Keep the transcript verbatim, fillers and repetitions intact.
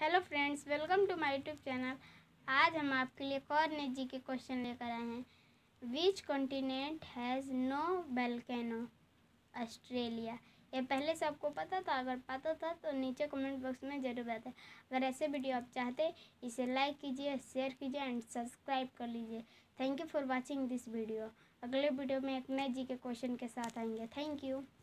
Hello friends, welcome to my YouTube channel. आज हम आपके लिए एक और नए जी के क्वेश्चन लेकर आए हैं। Which continent has no volcano? Australia. ये पहले से आपको पता था? अगर पता था तो नीचे कमेंट बॉक्स में ज़रूर बताएं। अगर ऐसे वीडियो आप चाहते इसे लाइक कीजिए, शेयर कीजिए एंड सब्सक्राइब कर लीजिए। Thank you for watching this video. अगले वीडियो में एक नए जी के क्वेश्चन के साथ आएंगे। Thank you.